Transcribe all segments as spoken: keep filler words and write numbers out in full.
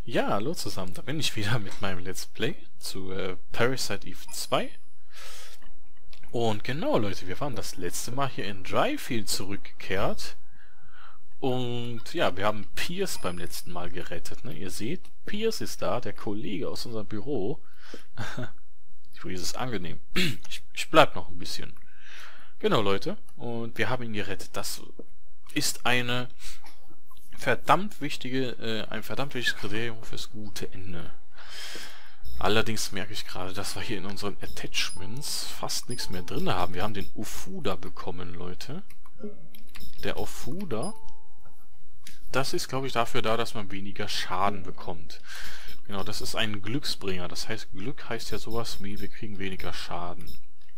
Ja, hallo zusammen, da bin ich wieder mit meinem Let's Play zu äh, Parasite Eve zwei. Und genau, Leute, wir waren das letzte Mal hier in Dryfield zurückgekehrt. Und ja, wir haben Pierce beim letzten Mal gerettet, ne? Ihr seht, Pierce ist da, der Kollege aus unserem Büro. Ich finde es angenehm. Ich, ich bleib noch ein bisschen. Genau, Leute, und wir haben ihn gerettet. Das ist eine... verdammt wichtige, äh, ein verdammt wichtiges Kriterium fürs gute Ende. Allerdings merke ich gerade, dass wir hier in unseren Attachments fast nichts mehr drin haben. Wir haben den Ofuda bekommen, Leute. Der Ofuda, das ist, glaube ich, dafür da, dass man weniger Schaden bekommt. Genau, das ist ein Glücksbringer. Das heißt, Glück heißt ja sowas wie, wir kriegen weniger Schaden.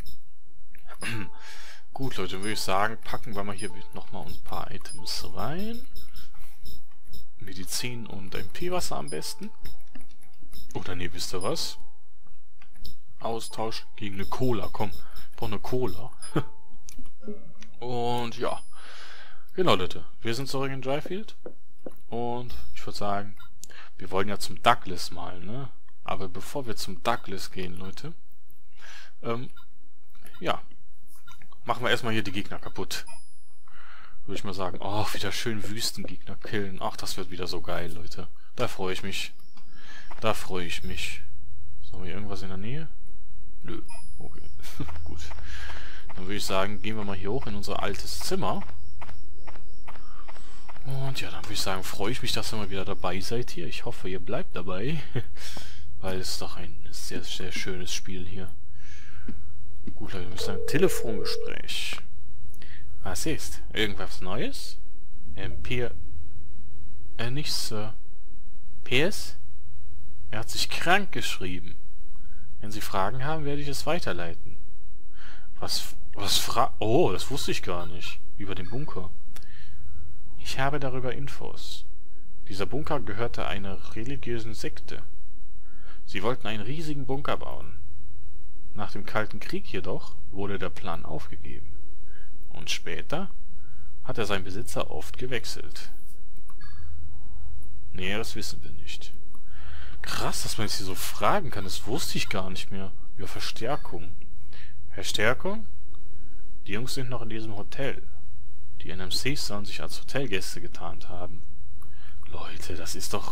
Gut, Leute, würde ich sagen, packen wir mal hier nochmal ein paar Items rein. Medizin und M P-Wasser am besten. Oder nee, wisst ihr was? Austausch gegen eine Cola. Komm, ich brauche eine Cola. Und ja. Genau, Leute. Wir sind zurück in Dryfield. Und ich würde sagen, wir wollen ja zum Douglas mal, ne? Aber bevor wir zum Douglas gehen, Leute, ähm, ja, machen wir erstmal hier die Gegner kaputt. Würde ich mal sagen, oh, wieder schön Wüstengegner killen. Ach, das wird wieder so geil, Leute. Da freue ich mich. Da freue ich mich. So, haben wir irgendwas in der Nähe? Nö. Okay. Gut. Dann würde ich sagen, gehen wir mal hier hoch in unser altes Zimmer. Und ja, dann würde ich sagen, freue ich mich, dass ihr mal wieder dabei seid hier. Ich hoffe, ihr bleibt dabei. Weil es ist doch ein sehr, sehr schönes Spiel hier. Gut, Leute, wir müssen ein Telefongespräch. Was ist? Irgendwas Neues? Ähm, Pier... Äh, nichts, Sir. Pierce? Er hat sich krank geschrieben. Wenn Sie Fragen haben, werde ich es weiterleiten. Was... Was fra... Oh, das wusste ich gar nicht. Über den Bunker. Ich habe darüber Infos. Dieser Bunker gehörte einer religiösen Sekte. Sie wollten einen riesigen Bunker bauen. Nach dem Kalten Krieg jedoch wurde der Plan aufgegeben. Und später hat er seinen Besitzer oft gewechselt. Näheres wissen wir nicht. Krass, dass man jetzt hier so fragen kann. Das wusste ich gar nicht mehr. Über Verstärkung. Verstärkung? Die Jungs sind noch in diesem Hotel. Die N M Cs sollen sich als Hotelgäste getarnt haben. Leute, das ist doch...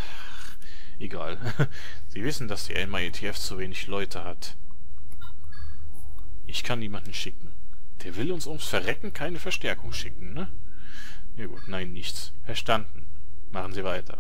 Egal. Sie wissen, dass die N M I A T F zu wenig Leute hat. Ich kann niemanden schicken. Der will uns ums Verrecken keine Verstärkung schicken, ne? Ja gut, nein, nichts. Verstanden. Machen Sie weiter.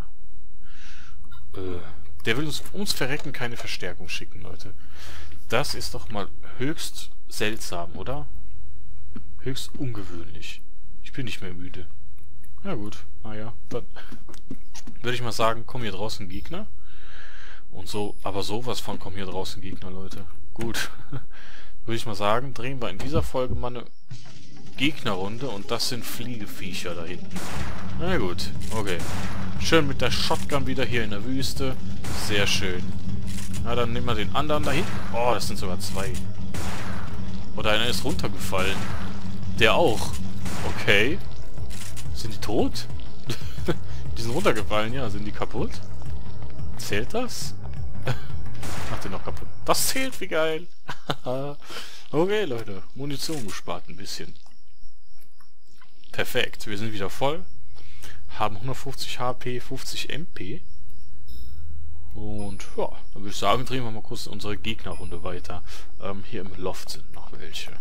Äh, der will uns ums Verrecken keine Verstärkung schicken, Leute. Das ist doch mal höchst seltsam, oder? Höchst ungewöhnlich. Ich bin nicht mehr müde. Na gut, naja, dann würde ich mal sagen, kommen hier draußen Gegner. Und so, aber sowas von kommen hier draußen Gegner, Leute. Gut. Würde ich mal sagen, drehen wir in dieser Folge mal eine Gegnerrunde und das sind Fliegeviecher da hinten. Na gut, okay. Schön mit der Shotgun wieder hier in der Wüste. Sehr schön. Na, dann nehmen wir den anderen da hinten. Oh, das sind sogar zwei. Oder einer ist runtergefallen. Der auch. Okay. Sind die tot? Die sind runtergefallen, ja. Sind die kaputt? Zählt das? Macht den noch kaputt. Das zählt, wie geil. Okay, Leute. Munition gespart ein bisschen. Perfekt. Wir sind wieder voll. Haben hundertfünfzig H P, fünfzig M P. Und ja, dann würde ich sagen, drehen wir mal kurz unsere Gegnerrunde weiter. Ähm, hier im Loft sind noch welche.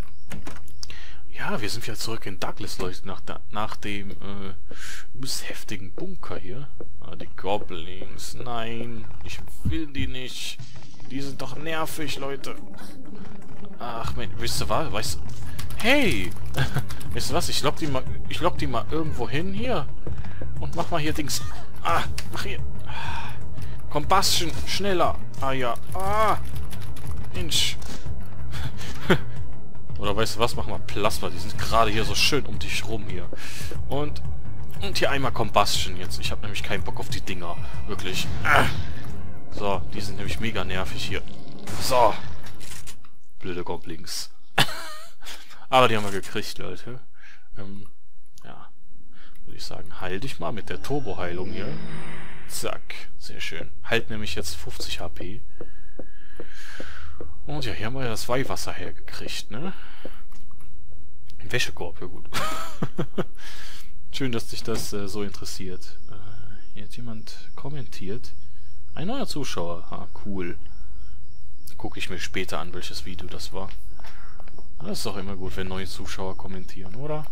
Ja, wir sind wieder zurück in Douglas, Leute, nach, nach dem äh, übelst heftigen Bunker hier. Ah, die Goblins. Nein, ich will die nicht. Die sind doch nervig, Leute. Ach, Mensch, wisst ihr was? Weißt du... Hey! Wisst ihr was? Ich lock die mal, ich lock die mal irgendwo hin hier. Und mach mal hier Dings... Ah, mach hier... Combustion, schneller. Ah, ja. Ah! Mensch. Oder weißt du was? Mach mal Plasma. Die sind gerade hier so schön um dich rum hier. Und... Und hier einmal Combustion jetzt. Ich habe nämlich keinen Bock auf die Dinger. Wirklich. Ah. So, die sind nämlich mega nervig hier. So. Blöde Goblins. Aber die haben wir gekriegt, Leute. Ähm, ja. Würde ich sagen, heil dich mal mit der Turbo-Heilung hier. Zack. Sehr schön. Halt nämlich jetzt fünfzig H P. Und ja, hier haben wir ja das Weihwasser hergekriegt, ne? Wäschekorb, ja gut. Schön, dass dich das äh, so interessiert. Äh, hier hat jemand kommentiert. Ein neuer Zuschauer. Ah, cool. Gucke ich mir später an, welches Video das war. Das ist doch immer gut, wenn neue Zuschauer kommentieren, oder?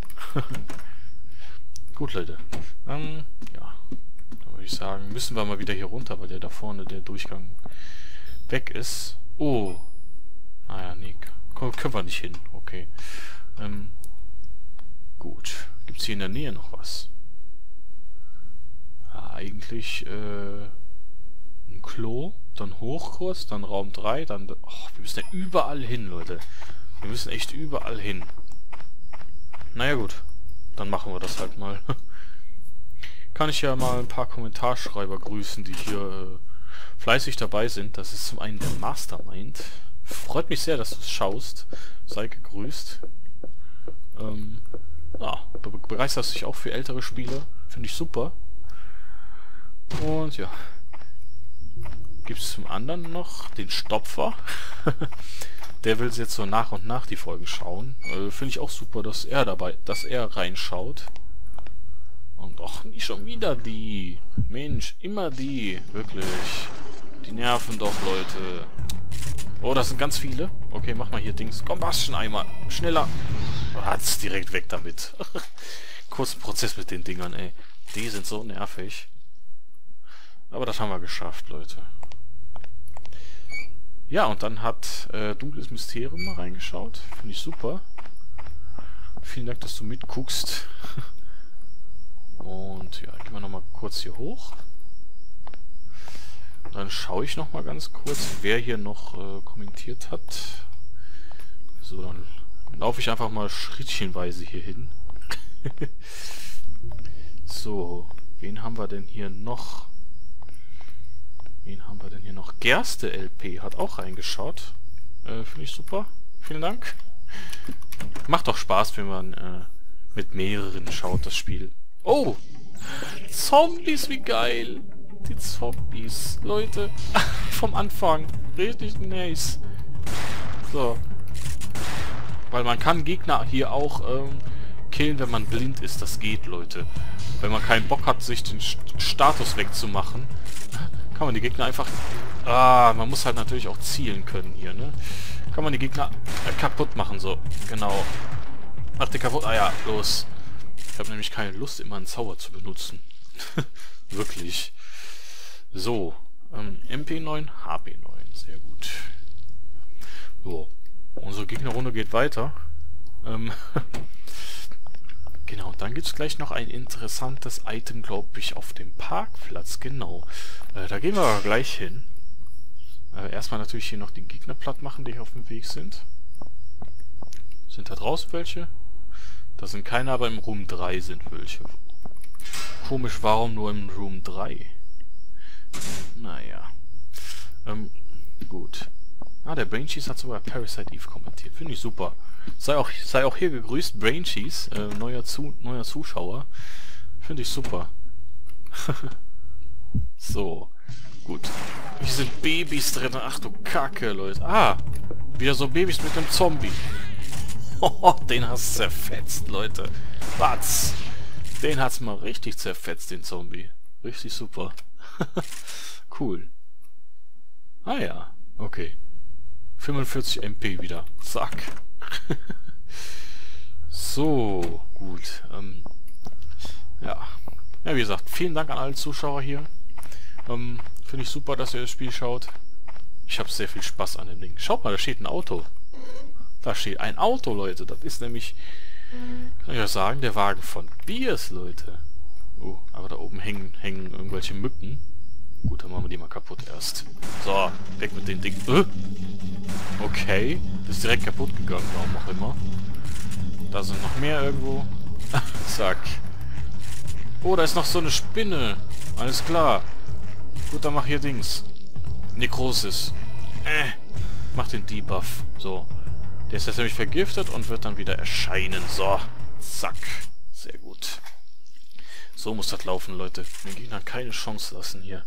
Gut, Leute. Ähm, ja. Dann würde ich sagen, müssen wir mal wieder hier runter, weil der da vorne, der Durchgang weg ist. Oh. Ah ja, nee. Komm, können wir nicht hin. Okay. Ähm, gut. Gibt es hier in der Nähe noch was? Ja, eigentlich, äh, ein Klo, dann Hochkurs, dann Raum drei, dann... Oh, wir müssen ja überall hin, Leute. Wir müssen echt überall hin. Naja, gut. Dann machen wir das halt mal. Kann ich ja mal ein paar Kommentarschreiber grüßen, die hier äh, fleißig dabei sind. Das ist zum einen der Mastermind. Freut mich sehr, dass du es schaust. Sei gegrüßt. Ähm, ja, be begeisterst dich auch für ältere Spiele. Finde ich super. Und ja. Gibt es zum anderen noch den Stopfer. Der will jetzt so nach und nach die Folgen schauen. Äh, Finde ich auch super, dass er dabei, dass er reinschaut. Und doch nicht schon wieder die. Mensch, immer die. Wirklich. Die nerven doch, Leute. Oh, das sind ganz viele. Okay, mach mal hier Dings. Combustion-Eimer. Schneller. Oh, hat's direkt weg damit. Kurzen Prozess mit den Dingern, ey. Die sind so nervig. Aber das haben wir geschafft, Leute. Ja, und dann hat äh, Dunkles Mysterium mal reingeschaut. Finde ich super. Vielen Dank, dass du mitguckst. Und ja, gehen wir nochmal kurz hier hoch. Dann schaue ich nochmal ganz kurz, wer hier noch äh, kommentiert hat. So, dann laufe ich einfach mal schrittchenweise hier hin. So, wen haben wir denn hier noch? Wen haben wir denn hier noch? Gerste L P hat auch reingeschaut. Äh, finde ich super. Vielen Dank. Macht doch Spaß, wenn man äh, mit mehreren schaut, das Spiel. Oh! Zombies, wie geil! Die Zombies, Leute. Vom Anfang. Richtig nice. So. Weil man kann Gegner hier auch ähm, killen, wenn man blind ist. Das geht, Leute. Wenn man keinen Bock hat, sich den St Status wegzumachen, kann man die Gegner einfach... Ah, man muss halt natürlich auch zielen können hier, ne? Kann man die Gegner äh, kaputt machen, so. Genau. Mach die kaputt. Ah ja, los. Ich habe nämlich keine Lust, immer einen Zauber zu benutzen. Wirklich. So. Ähm, M P neun, H P neun. Sehr gut. So. Unsere Gegnerrunde geht weiter. Ähm... Genau, dann gibt es gleich noch ein interessantes Item, glaube ich, auf dem Parkplatz. Genau. Äh, da gehen wir aber gleich hin. Äh, erstmal natürlich hier noch die Gegner platt machen, die hier auf dem Weg sind. Sind da draußen welche? Da sind keine, aber im Room drei sind welche. Komisch, warum nur im Room drei? Naja. Ähm, gut. Ah, der Braincheese hat sogar Parasite Eve kommentiert. Finde ich super. Sei auch, sei auch hier gegrüßt, Braincheese, äh, neuer, Zu neuer Zuschauer. Finde ich super. So, gut. Hier sind Babys drin. Ach du Kacke, Leute. Ah, wieder so Babys mit einem Zombie. Den hast du zerfetzt, Leute. Was? Den hat's mal richtig zerfetzt, den Zombie. Richtig super. Cool. Ah ja, okay. fünfundvierzig M P wieder. Zack. So, gut. Ähm, ja. Ja, wie gesagt, vielen Dank an alle Zuschauer hier. Ähm, Finde ich super, dass ihr das Spiel schaut. Ich habe sehr viel Spaß an dem Ding. Schaut mal, da steht ein Auto. Da steht ein Auto, Leute. Das ist nämlich, kann ich euch sagen, der Wagen von Biers, Leute. Oh, aber da oben hängen, hängen irgendwelche Mücken. Gut, dann machen wir die mal kaputt erst. So, weg mit den Dingen. Äh? Okay, das ist direkt kaputt gegangen, warum auch immer. Da sind noch mehr irgendwo. Zack. Oh, da ist noch so eine Spinne. Alles klar. Gut, dann mach hier Dings. Nekrosis. Äh, mach den Debuff. So. Der ist jetzt nämlich vergiftet und wird dann wieder erscheinen. So. Zack. Sehr gut. So muss das laufen, Leute. Den Gegnern keine Chance lassen hier.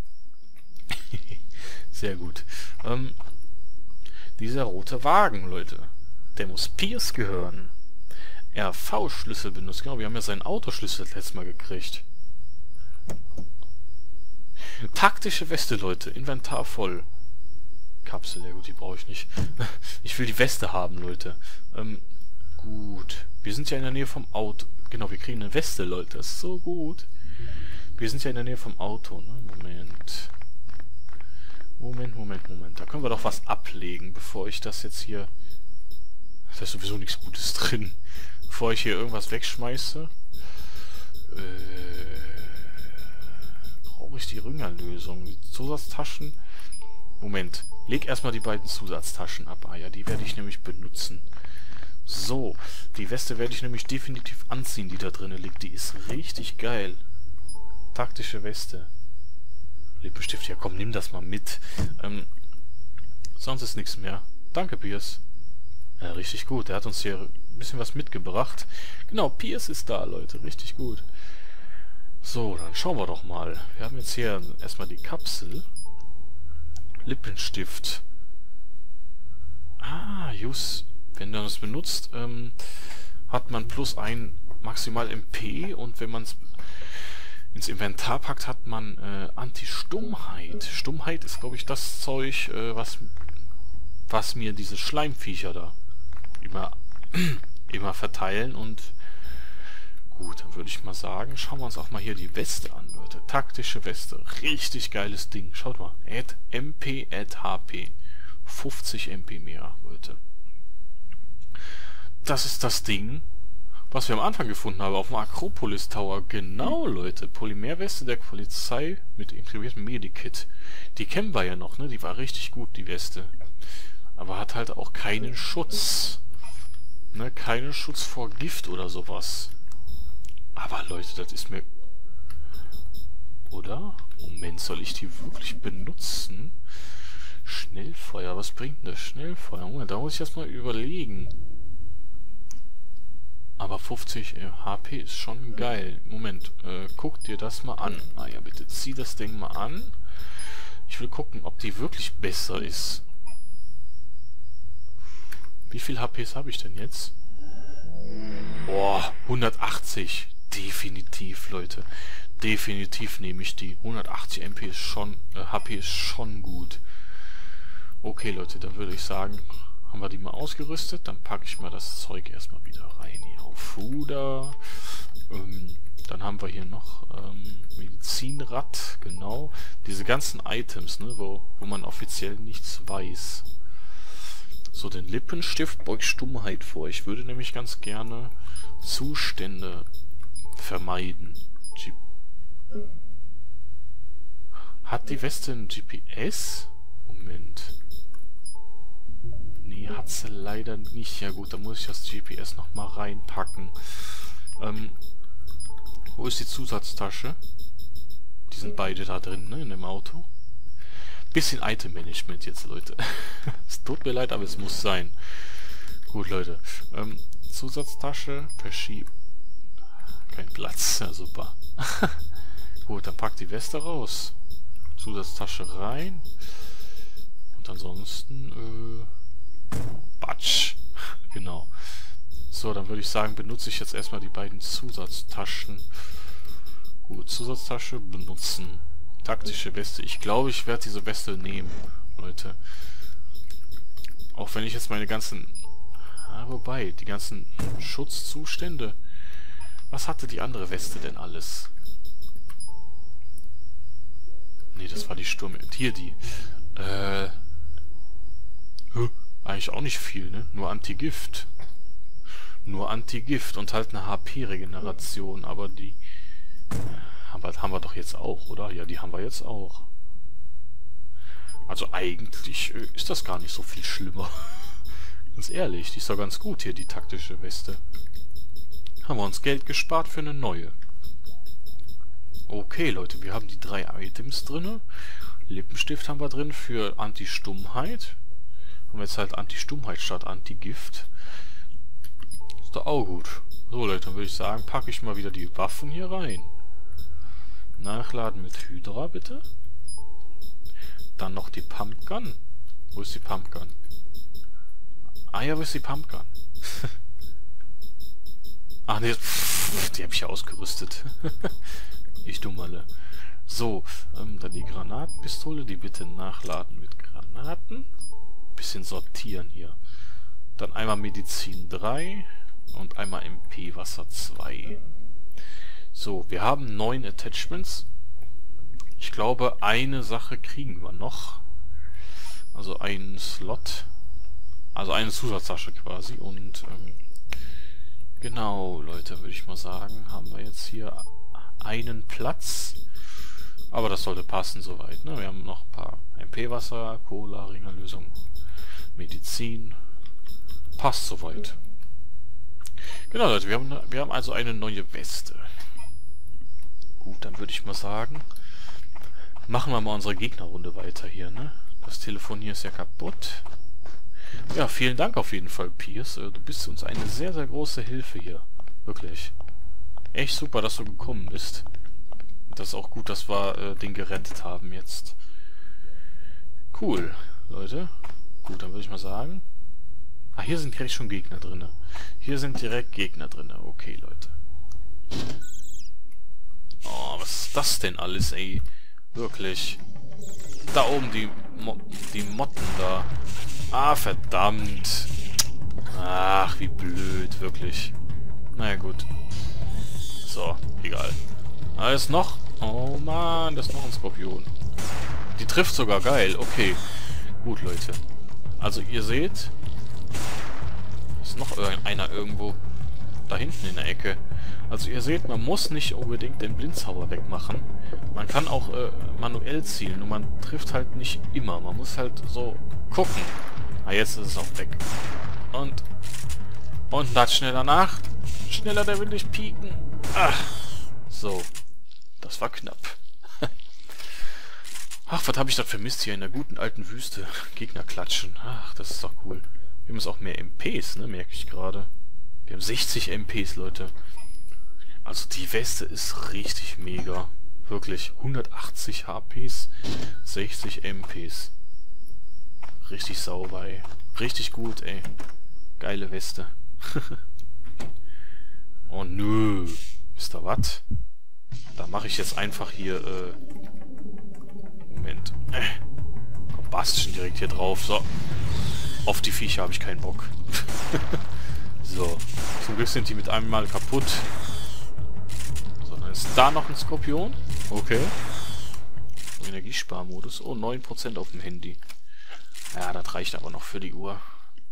Sehr gut. Ähm, dieser rote Wagen, Leute. Der muss Pierce gehören. R V-Schlüssel benutzt. Genau, wir haben ja seinen Autoschlüssel das letzte Mal gekriegt. Taktische Weste, Leute. Inventar voll. Kapsel, ja gut, die brauche ich nicht. Ich will die Weste haben, Leute. Ähm, gut. Wir sind ja in der Nähe vom Auto. Genau, wir kriegen eine Weste, Leute. Das ist so gut. Wir sind ja in der Nähe vom Auto, ne? Moment. Moment, Moment, Moment. Da können wir doch was ablegen, bevor ich das jetzt hier... Da ist sowieso nichts Gutes drin. Bevor ich hier irgendwas wegschmeiße. Äh... Brauche ich die Rüngerlösung? Die Zusatztaschen? Moment. Leg erstmal die beiden Zusatztaschen ab. Ah ja, die werde ich nämlich benutzen. So. Die Weste werde ich nämlich definitiv anziehen, die da drinnen liegt. Die ist richtig geil. Taktische Weste. Lippenstift, ja komm, nimm das mal mit. Ähm, sonst ist nichts mehr. Danke, Pierce. Ja, richtig gut. Er hat uns hier ein bisschen was mitgebracht. Genau, Pierce ist da, Leute. Richtig gut. So, dann schauen wir doch mal. Wir haben jetzt hier erstmal die Kapsel. Lippenstift. Ah, just. Wenn man das benutzt, ähm, hat man plus ein maximal M P und wenn man es ins Inventar packt, hat man äh, Anti-Stummheit. Stummheit ist, glaube ich, das Zeug, äh, was, was mir diese Schleimviecher da immer, immer verteilen. Und gut, dann würde ich mal sagen, schauen wir uns auch mal hier die Weste an, Leute. Taktische Weste. Richtig geiles Ding. Schaut mal. Add M P, Add H P. fünfzig M P mehr, Leute. Das ist das Ding, was wir am Anfang gefunden haben, auf dem Akropolis Tower. Genau, Leute. Polymerweste der Polizei mit integriertem Medikit. Die kennen wir ja noch, ne? Die war richtig gut, die Weste. Aber hat halt auch keinen Schutz. Ne? Keinen Schutz vor Gift oder sowas. Aber, Leute, das ist mir... Oder? Moment, soll ich die wirklich benutzen? Schnellfeuer, was bringt denn das Schnellfeuer? Moment, da muss ich erstmal überlegen. Aber fünfzig H P ist schon geil. Moment, äh, guck dir das mal an. Ah ja, bitte zieh das Ding mal an. Ich will gucken, ob die wirklich besser ist. Wie viel H Ps habe ich denn jetzt? Boah, hundertachtzig. Definitiv, Leute. Definitiv nehme ich die. hundertachtzig M P ist schon, äh, H P ist schon gut. Okay, Leute, dann würde ich sagen, haben wir die mal ausgerüstet. Dann packe ich mal das Zeug erstmal wieder rein. Hier auf Fuder. Ähm, dann haben wir hier noch ähm, Medizinrad. Genau. Diese ganzen Items, ne, wo, wo man offiziell nichts weiß. So, den Lippenstift beugt Stummheit vor. Ich würde nämlich ganz gerne Zustände vermeiden. G Hat die Weste ein G P S? Moment. Nee, hat sie leider nicht. Ja gut, da muss ich das G P S nochmal reinpacken. Ähm, wo ist die Zusatztasche? Die sind beide da drin, ne, in dem Auto. Bisschen Item-Management jetzt, Leute. Es tut mir leid, aber es muss sein. Gut, Leute. Ähm, Zusatztasche verschieben. Kein Platz. Ja, super. Gut, dann packt die Weste raus. Zusatztasche rein. Und ansonsten, äh... Batsch. Genau. So, dann würde ich sagen, benutze ich jetzt erstmal die beiden Zusatztaschen. Gut, Zusatztasche benutzen. Taktische Weste. Ich glaube, ich werde diese Weste nehmen, Leute. Auch wenn ich jetzt meine ganzen... Ah, wobei, die ganzen Schutzzustände... Was hatte die andere Weste denn alles? Nee, das war die Sturm... Hier, die... Äh... Huh, eigentlich auch nicht viel, ne? Nur Antigift. Nur Antigift und halt eine H P-Regeneration, aber die... Haben wir, haben wir doch jetzt auch, oder? Ja, die haben wir jetzt auch. Also eigentlich äh, ist das gar nicht so viel schlimmer. Ganz ehrlich, die ist doch ganz gut hier, die taktische Weste. Haben wir uns Geld gespart für eine neue. Okay, Leute, wir haben die drei Items drin. Lippenstift haben wir drin für Anti-Stummheit. Haben wir jetzt halt Anti-Stummheit statt Anti-Gift. Ist doch auch gut. So, Leute, dann würde ich sagen, packe ich mal wieder die Waffen hier rein. Nachladen mit Hydra, bitte. Dann noch die Pumpgun. Wo ist die Pumpgun? Ah ja, wo ist die Pumpgun? Ach nee, pff, die habe ich ja ausgerüstet. Ich Dummerle. So, ähm, dann die Granatenpistole, die bitte nachladen mit Granaten. Bisschen sortieren hier. Dann einmal Medizin drei und einmal M P Wasser zwei. So, wir haben neun Attachments. Ich glaube, eine Sache kriegen wir noch. Also einen Slot. Also eine Zusatztasche quasi. Und ähm, genau, Leute, würde ich mal sagen, haben wir jetzt hier einen Platz. Aber das sollte passen soweit. Ne? Wir haben noch ein paar M P-Wasser, Cola, Ringerlösung, Medizin. Passt soweit. Genau, Leute, wir haben, wir haben also eine neue Weste. Gut, dann würde ich mal sagen, machen wir mal unsere Gegnerrunde weiter hier, ne? Das Telefon hier ist ja kaputt. Ja, vielen Dank auf jeden Fall, Piers. Du bist uns eine sehr, sehr große Hilfe hier. Wirklich. Echt super, dass du gekommen bist. Das ist auch gut, dass wir äh, den gerettet haben jetzt. Cool, Leute. Gut, dann würde ich mal sagen... Ah, hier sind direkt schon Gegner drin. Hier sind direkt Gegner drin. Okay, Leute. Oh, was ist das denn alles, ey? Wirklich. Da oben die, Mo die Motten da. Ah, verdammt. Ach, wie blöd, wirklich. Naja, gut. So, egal. Da ist noch... Oh Mann, da ist noch ein Skorpion. Die trifft sogar, geil. Okay. Gut, Leute. Also, ihr seht... Ist noch einer irgendwo da hinten in der Ecke. Also ihr seht, man muss nicht unbedingt den Blindzauber wegmachen. Man kann auch äh, manuell zielen und man trifft halt nicht immer. Man muss halt so gucken. Ah, jetzt ist es auch weg. Und und das schneller nach. Schneller, der will nicht pieken. Ach, so. Das war knapp. Ach, was habe ich da vermisst hier in der guten alten Wüste? Gegner klatschen. Ach, das ist doch cool. Wir haben jetzt auch mehr M Ps, ne, merke ich gerade. Wir haben sechzig M Ps, Leute. Also die Weste ist richtig mega. Wirklich. hundertachtzig H Ps, sechzig M Ps. Richtig sauber, ey. Richtig gut, ey. Geile Weste. Oh nö. Wisst ihr was? Da mache ich jetzt einfach hier, äh... Moment. Äh. Komm, Bastian direkt hier drauf. So. Auf die Viecher habe ich keinen Bock. So. Zum Glück sind die mit einem Mal kaputt. So, dann ist da noch ein Skorpion. Okay. Energiesparmodus. Oh, neun Prozent auf dem Handy. Ja, das reicht aber noch für die Uhr.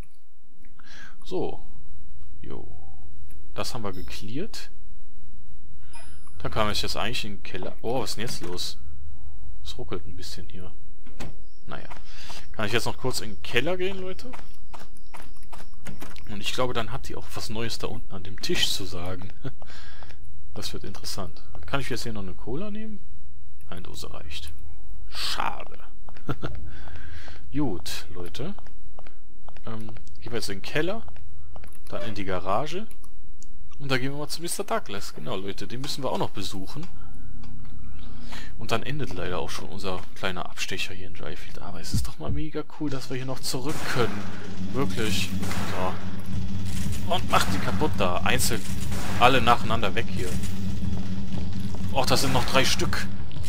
So. Jo. Das haben wir geklärt. Da kam ich jetzt eigentlich in den Keller. Oh, was ist denn jetzt los? Es ruckelt ein bisschen hier. Naja. Kann ich jetzt noch kurz in den Keller gehen, Leute? Und ich glaube, dann hat die auch was Neues da unten an dem Tisch zu sagen. Das wird interessant. Kann ich jetzt hier noch eine Cola nehmen? Eine Dose reicht. Schade. Gut, Leute. Ähm, gehen wir jetzt in den Keller. Dann in die Garage. Und da gehen wir mal zu Mister Douglas. Genau, Leute, den müssen wir auch noch besuchen. Und dann endet leider auch schon unser kleiner Abstecher hier in Dryfield. Aber es ist doch mal mega cool, dass wir hier noch zurück können. Wirklich. So. Und macht die kaputt da. Einzeln. Alle nacheinander weg hier. Och, das sind noch drei Stück.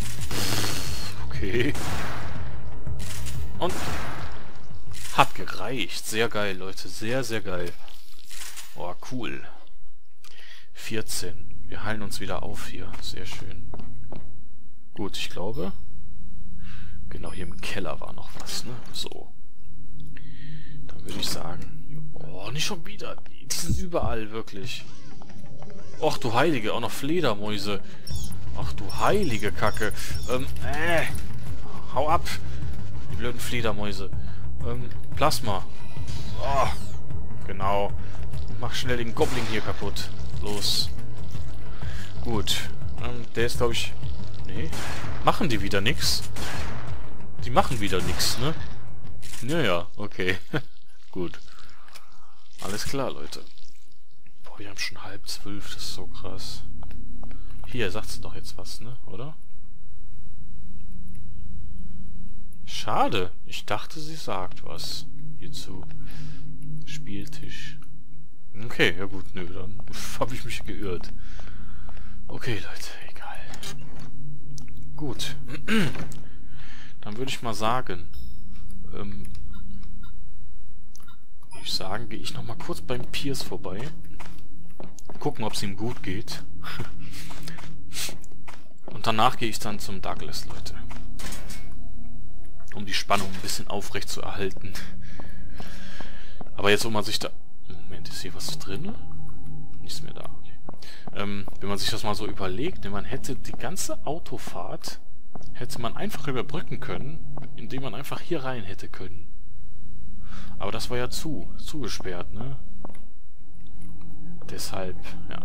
Okay. Und hat gereicht. Sehr geil, Leute. Sehr, sehr geil. Oh, cool. vierzehn. Wir heilen uns wieder auf hier. Sehr schön. Gut, ich glaube... Genau, hier im Keller war noch was, ne? So. Dann würde ich sagen... Oh, nicht schon wieder. Die sind überall, wirklich. Och, du Heilige. Auch noch Fledermäuse. Ach, du heilige Kacke. Ähm, äh. Hau ab. Die blöden Fledermäuse. Ähm, Plasma. Oh, genau. Mach schnell den Goblin hier kaputt. Los. Gut. Ähm, der ist, glaube ich... Nee. Machen die wieder nix? Die machen wieder nix, ne? Naja, okay. Gut. Alles klar, Leute. Boah, wir haben schon halb zwölf. Das ist so krass. Hier, sagt's doch jetzt was, ne? Oder? Schade. Ich dachte, sie sagt was hierzu. Spieltisch. Okay, ja gut, nö, dann habe ich mich geirrt. Okay, Leute, egal. Gut. Dann würde ich mal sagen, ähm, würde ich sagen, gehe ich nochmal kurz beim Piers vorbei. Gucken, ob es ihm gut geht. Und danach gehe ich dann zum Douglas, Leute. Um die Spannung ein bisschen aufrecht zu erhalten. Aber jetzt, wo man sich da... Moment, ist hier was drin? Nichts mehr da, okay. Ähm, wenn man sich das mal so überlegt, man hätte die ganze Autofahrt, hätte man einfach überbrücken können, indem man einfach hier rein hätte können. Aber das war ja zu, zugesperrt, ne? Deshalb, ja.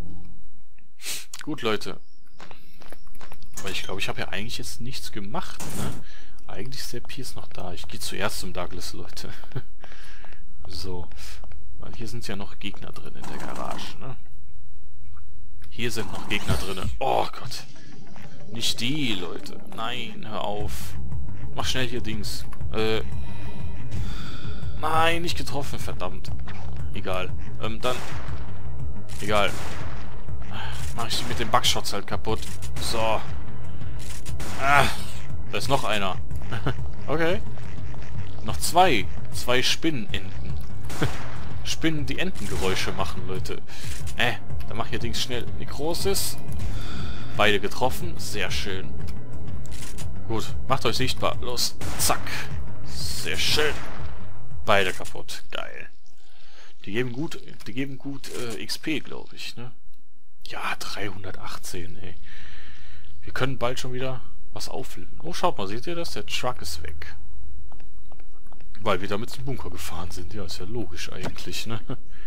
Gut, Leute. Aber ich glaube, ich habe ja eigentlich jetzt nichts gemacht, ne? Eigentlich ist der Piers noch da. Ich gehe zuerst zum Douglas, Leute. So. Weil hier sind ja noch Gegner drin in der Garage, ne? Hier sind noch Gegner drin. Oh Gott. Nicht die, Leute. Nein, hör auf. Mach schnell hier Dings. Äh. Nein, nicht getroffen, verdammt. Egal. Ähm, dann... Egal. Mach ich die mit den Bugshots halt kaputt. So. Ah. Da ist noch einer. Okay. Noch zwei. Zwei Spinnenenten. Spinnen, die Entengeräusche machen, Leute. Äh, dann mach hier Dings schnell. Nekrosis. Beide getroffen. Sehr schön. Gut, macht euch sichtbar. Los. Zack. Sehr schön. Beide kaputt. Geil. Die geben gut, die geben gut äh, X P, glaube ich, ne? Ja, dreihundertachtzehn, ey. Wir können bald schon wieder was auffüllen. Oh, schaut mal, seht ihr das? Der Truck ist weg. Weil wir damit zum Bunker gefahren sind. Ja, ist ja logisch eigentlich, ne?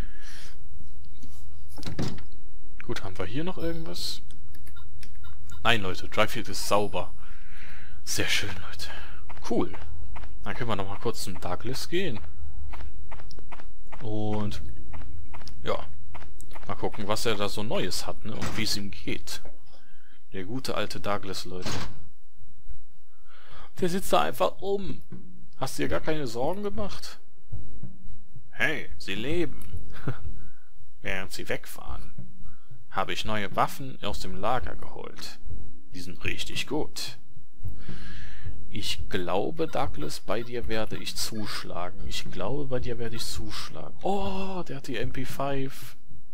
Gut, haben wir hier noch irgendwas? Nein, Leute, Dryfield ist sauber. Sehr schön, Leute. Cool. Dann können wir noch mal kurz zum Douglas gehen. Und ja, mal gucken, was er da so Neues hat, ne? Und wie es ihm geht. Der gute alte Douglas, Leute. Der sitzt da einfach um. Hast du dir gar keine Sorgen gemacht? Hey, sie leben. Während sie wegfahren, habe ich neue Waffen aus dem Lager geholt. Die sind richtig gut. Ich glaube, Douglas, bei dir werde ich zuschlagen. Ich glaube, bei dir werde ich zuschlagen. Oh, der hat die M P fünf.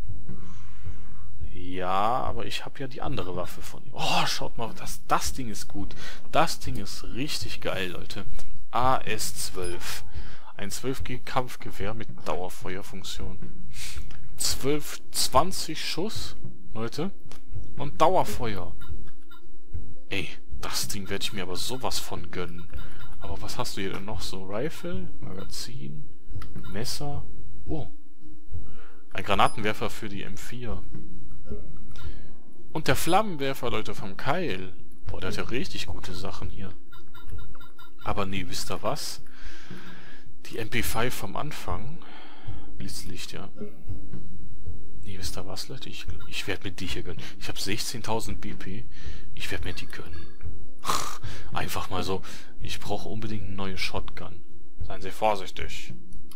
Ja, aber ich habe ja die andere Waffe von ihm. Oh, schaut mal, das, das Ding ist gut. Das Ding ist richtig geil, Leute. A S zwölf. Ein zwölf G Kampfgewehr mit Dauerfeuerfunktion. zwölf, zwanzig Schuss, Leute. Und Dauerfeuer. Ey, das Ding werde ich mir aber sowas von gönnen. Aber was hast du hier denn noch so? Rifle, Magazin, Messer. Oh. Ein Granatenwerfer für die M vier. Und der Flammenwerfer, Leute, vom Keil. Boah, der hat ja richtig gute Sachen hier. Aber nee, wisst ihr was? Die M P fünf vom Anfang. Blitzlicht, ja. Nee, wisst ihr was, Leute? Ich, ich werde mir die hier gönnen. Ich habe sechzehntausend B P. Ich werde mir die gönnen. Einfach mal so. Ich brauche unbedingt eine neue Shotgun. Seien Sie vorsichtig.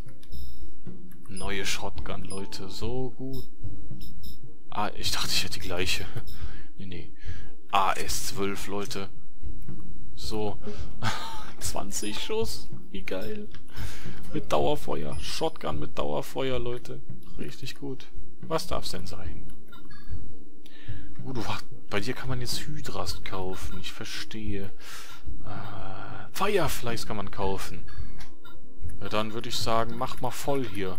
Neue Shotgun, Leute. So gut. Ah, ich dachte, ich hätte die gleiche. Nee, nee. A S zwölf, Leute. So. zwanzig Schuss. Wie geil. Mit Dauerfeuer. Shotgun mit Dauerfeuer, Leute. Richtig gut. Was darf's denn sein? Gut, du, bei dir kann man jetzt Hydras kaufen. Ich verstehe. Äh, Fireflies kann man kaufen. Ja, dann würde ich sagen, mach mal voll hier.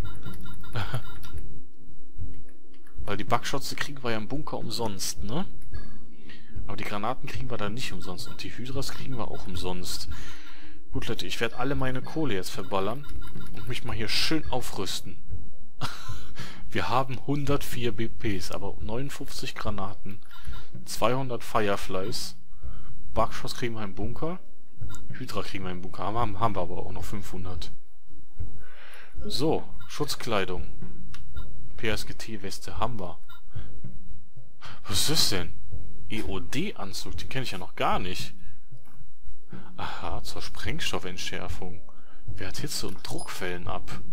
Weil die Bugshots, die kriegen wir ja im Bunker umsonst, ne? Aber die Granaten kriegen wir da nicht umsonst. Und die Hydras kriegen wir auch umsonst. Gut, Leute, ich werde alle meine Kohle jetzt verballern. Und mich mal hier schön aufrüsten. Wir haben hundertvier B Ps, aber neunundfünfzig Granaten. zweihundert Fireflies. Bugshots kriegen wir im Bunker. Hydra kriegen wir im Bunker. Haben, haben wir aber auch noch fünfhundert. So, Schutzkleidung. P S G T-Weste haben wir. Was ist das denn? E O D-Anzug, den kenne ich ja noch gar nicht. Aha, zur Sprengstoffentschärfung. Wehrt Hitze und Druckwellen ab.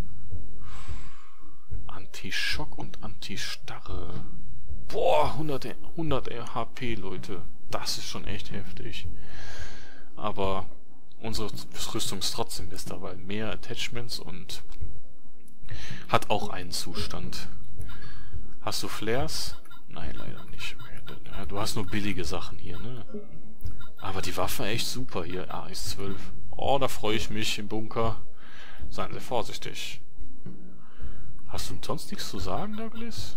Anti-Schock und Anti-Starre. Boah, hundert H P, Leute. Das ist schon echt heftig. Aber unsere Rüstung ist trotzdem besser, weil mehr Attachments und hat auch einen Zustand. Hast du Flares? Nein, leider nicht. Okay. Du hast nur billige Sachen hier, ne? Aber die Waffe echt super hier. A S zwölf. Oh, da freue ich mich im Bunker. Seien Sie vorsichtig. Hast du sonst nichts zu sagen, Douglas?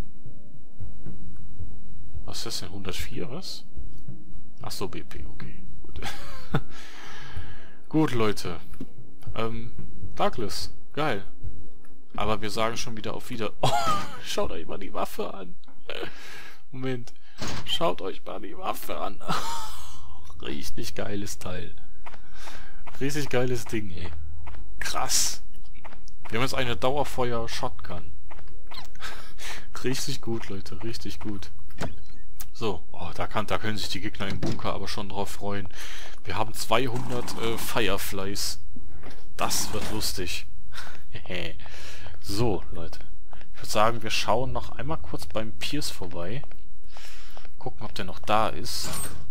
Was ist das denn? hundertvier, was? Achso, B P, okay. Gut. Gut, Leute. Ähm, Douglas. Geil. Aber wir sagen schon wieder auf Wieder... Oh, schaut euch mal die Waffe an. Moment. Schaut euch mal die Waffe an. Richtig geiles Teil. Richtig geiles Ding, ey. Krass. Wir haben jetzt eine Dauerfeuer-Shotgun. Richtig gut, Leute. Richtig gut. So. Oh, da, kann, da können sich die Gegner im Bunker aber schon drauf freuen. Wir haben zweihundert äh, Fireflies. Das wird lustig. So, Leute. Ich würde sagen, wir schauen noch einmal kurz beim Pierce vorbei. Gucken, ob der noch da ist.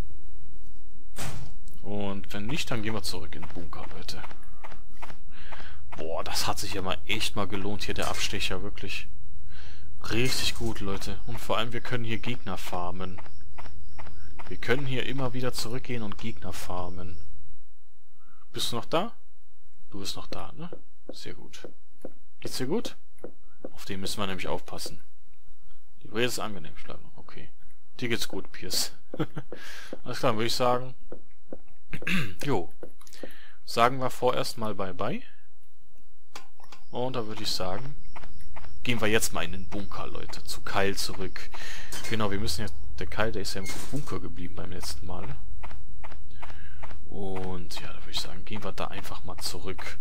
Und wenn nicht, dann gehen wir zurück in den Bunker, Leute. Boah, das hat sich ja mal echt mal gelohnt, hier der Abstecher, wirklich. Richtig gut, Leute. Und vor allem, wir können hier Gegner farmen. Wir können hier immer wieder zurückgehen und Gegner farmen. Bist du noch da? Du bist noch da, ne? Sehr gut. Geht's dir gut? Auf den müssen wir nämlich aufpassen. Die Rede ist angenehm, Schlag noch. Okay. Dir geht's gut, Pierce. Alles klar, würde ich sagen. Jo. Sagen wir vorerst mal Bye-Bye. Und da würde ich sagen, gehen wir jetzt mal in den Bunker, Leute. Zu Kyle zurück. Genau, wir müssen jetzt... Der Kyle, der ist ja im Bunker geblieben beim letzten Mal. Und ja, da würde ich sagen, gehen wir da einfach mal zurück.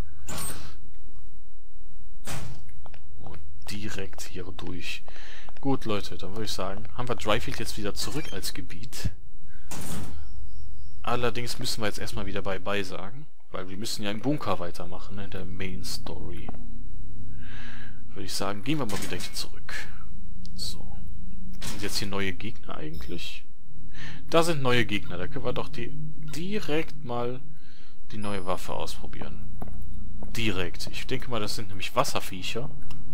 Und direkt hier durch. Gut, Leute, dann würde ich sagen, haben wir Dryfield jetzt wieder zurück als Gebiet. Allerdings müssen wir jetzt erstmal wieder Bye-Bye sagen. Weil wir müssen ja im Bunker weitermachen, ne, in der Main Story. Würde ich sagen, gehen wir mal wieder hier zurück. So. Sind jetzt hier neue Gegner eigentlich? Da sind neue Gegner. Da können wir doch die direkt mal die neue Waffe ausprobieren. Direkt. Ich denke mal, das sind nämlich Wasserviecher.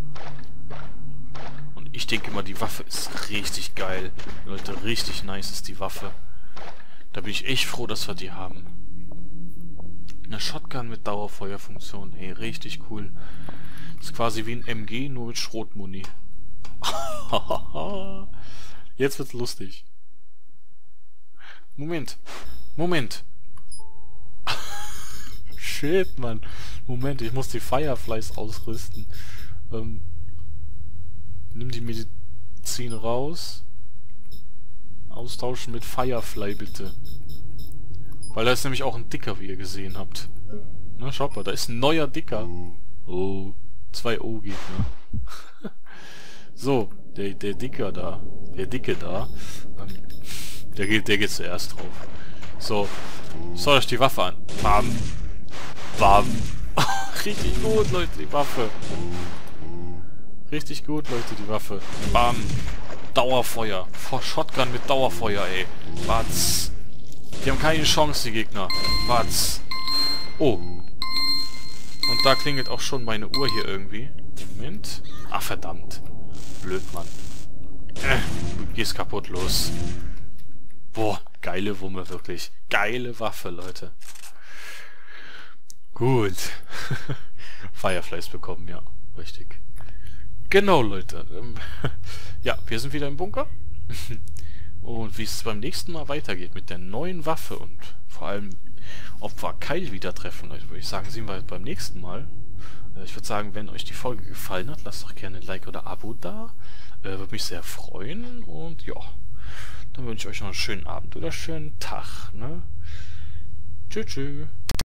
Und ich denke mal, die Waffe ist richtig geil. Leute, richtig nice ist die Waffe. Da bin ich echt froh, dass wir die haben. Eine Shotgun mit Dauerfeuerfunktion. Ey, richtig cool. Ist quasi wie ein M G, nur mit Schrotmuni. Jetzt wird's lustig. Moment. Moment. Shit, Mann. Moment, ich muss die Fireflies ausrüsten. Ähm, nimm die Medizin raus. Austauschen mit Firefly, bitte. Weil da ist nämlich auch ein Dicker, wie ihr gesehen habt. Na, schaut mal, da ist ein neuer Dicker. Oh, zwei O-Gegner. So, der, der Dicker da, der Dicke da, ähm, der geht, der geht zuerst drauf. So, schaut euch die Waffe an. Bam. Bam. Richtig gut, Leute, die Waffe. Richtig gut, Leute, die Waffe. Bam. Dauerfeuer. Shotgun mit Dauerfeuer, ey. Batz. Die haben keine Chance, die Gegner. Batz. Oh. Und da klingelt auch schon meine Uhr hier irgendwie. Moment. Ach, verdammt. Blöd, Mann. Äh, du gehst kaputt, los. Boah, geile Wumme, wirklich. Geile Waffe, Leute. Gut. Fireflies bekommen, ja. Richtig. Genau, Leute. Ähm, ja, wir sind wieder im Bunker. Und wie es beim nächsten Mal weitergeht mit der neuen Waffe und vor allem, ob wir Kyle wieder treffen, Leute, würde ich sagen, sehen wir beim nächsten Mal. Äh, ich würde sagen, wenn euch die Folge gefallen hat, lasst doch gerne ein Like oder Abo da. Äh, würde mich sehr freuen. Und ja, dann wünsche ich euch noch einen schönen Abend oder schönen Tag. Ne? Tschüss, tschüss.